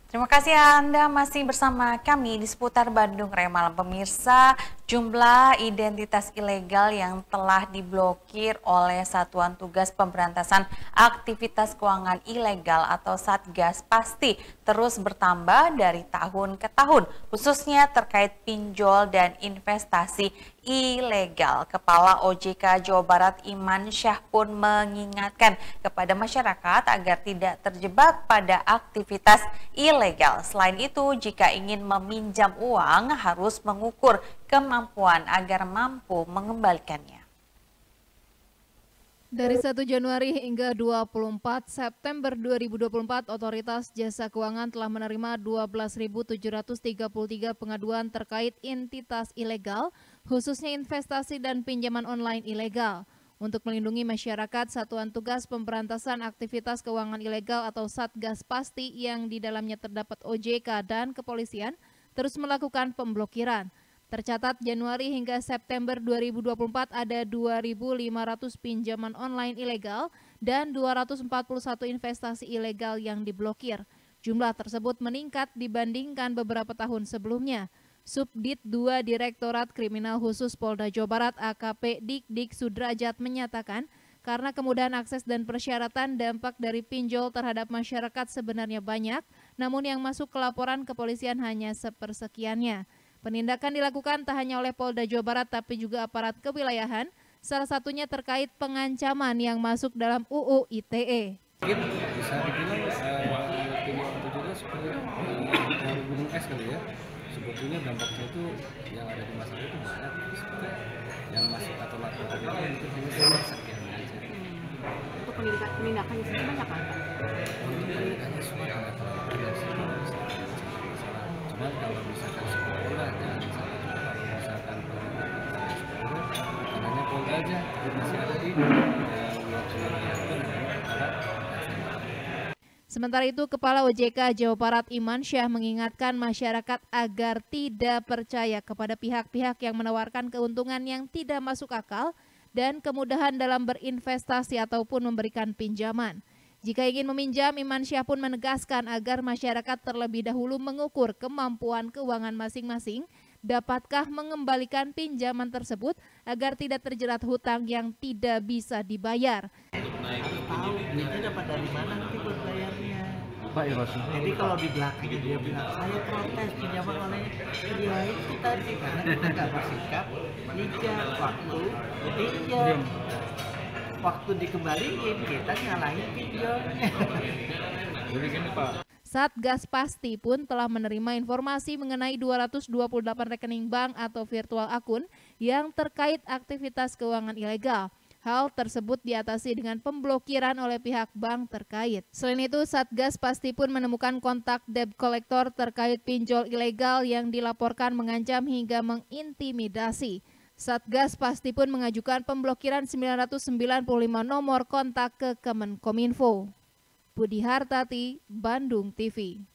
Terima kasih Anda masih bersama kami di seputar Bandung Raya Malam. Pemirsa, jumlah identitas ilegal yang telah diblokir oleh Satuan Tugas Pemberantasan Aktivitas Keuangan Ilegal atau Satgas pasti terus bertambah dari tahun ke tahun, khususnya terkait pinjol dan investasi ilegal. Kepala OJK Jawa Barat Iman Syah pun mengingatkan kepada masyarakat agar tidak terjebak pada aktivitas ilegal. Selain itu, jika ingin meminjam uang harus mengukur kemampuan agar mampu mengembalikannya. Dari 1 Januari hingga 24 September 2024, Otoritas Jasa Keuangan telah menerima 12.733 pengaduan terkait entitas ilegal, khususnya investasi dan pinjaman online ilegal. Untuk melindungi masyarakat, Satuan Tugas Pemberantasan Aktivitas Keuangan Ilegal atau Satgas Pasti yang di dalamnya terdapat OJK dan kepolisian terus melakukan pemblokiran. Tercatat Januari hingga September 2024 ada 2.500 pinjaman online ilegal dan 241 investasi ilegal yang diblokir. Jumlah tersebut meningkat dibandingkan beberapa tahun sebelumnya. Subdit 2 Direktorat Kriminal Khusus Polda Jawa Barat AKP Dik Sudrajat menyatakan karena kemudahan akses dan persyaratan, dampak dari pinjol terhadap masyarakat sebenarnya banyak, namun yang masuk ke laporan kepolisian hanya sepersekiannya. Penindakan dilakukan tak hanya oleh Polda Jawa Barat tapi juga aparat kewilayahan, salah satunya terkait pengancaman yang masuk dalam UU ITE. Mungkin bisa dibilang video itu juga sebenarnya gunung es kali ya. Sebetulnya dampaknya itu yang ada di masyarakat itu banyak. Sebenarnya yang masuk atau laporan itu mungkin hanya sekian aja. Untuk penindakannya sendiri banyak kan? Untuk penindakannya semua tidak terlalu banyak sih. Cuma kalau misalkan sekolah jangan salah juga kalau misalkan sekolah karena Polda aja masih ada di wilayah itu Sementara itu, Kepala OJK Jawa Barat Iman Syah mengingatkan masyarakat agar tidak percaya kepada pihak-pihak yang menawarkan keuntungan yang tidak masuk akal dan kemudahan dalam berinvestasi ataupun memberikan pinjaman. Jika ingin meminjam, Iman Syah pun menegaskan agar masyarakat terlebih dahulu mengukur kemampuan keuangan masing-masing, dapatkah mengembalikan pinjaman tersebut agar tidak terjerat hutang yang tidak bisa dibayar. Tahu duitnya dapat dari mana nanti buat bayarnya. Pak Irosi. Jadi kalau di belakang dia bilang saya protes pinjaman online, ya itu tadi karena kita nggak bersikap bijak waktu dikembaliin kita nyalahin pinjolnya. Jadi gini Pak. Satgas Pasti pun telah menerima informasi mengenai 228 rekening bank atau virtual akun yang terkait aktivitas keuangan ilegal. Hal tersebut diatasi dengan pemblokiran oleh pihak bank terkait. Selain itu, Satgas Pasti pun menemukan kontak debt collector terkait pinjol ilegal yang dilaporkan mengancam hingga mengintimidasi. Satgas Pasti pun mengajukan pemblokiran 995 nomor kontak ke Kemenkominfo. Budi Hartati, Bandung TV.